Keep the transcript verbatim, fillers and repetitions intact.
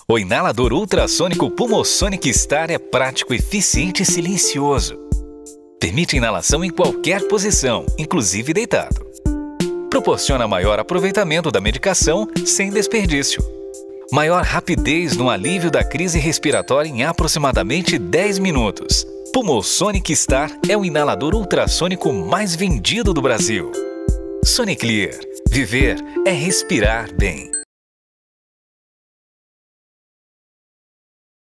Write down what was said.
O inalador ultrassônico Pulmosonic Star é prático, eficiente e silencioso. Permite inalação em qualquer posição, inclusive deitado. Proporciona maior aproveitamento da medicação sem desperdício. Maior rapidez no alívio da crise respiratória em aproximadamente dez minutos. Pulmosonic Star é o inalador ultrassônico mais vendido do Brasil. Soniclear. Viver é respirar bem.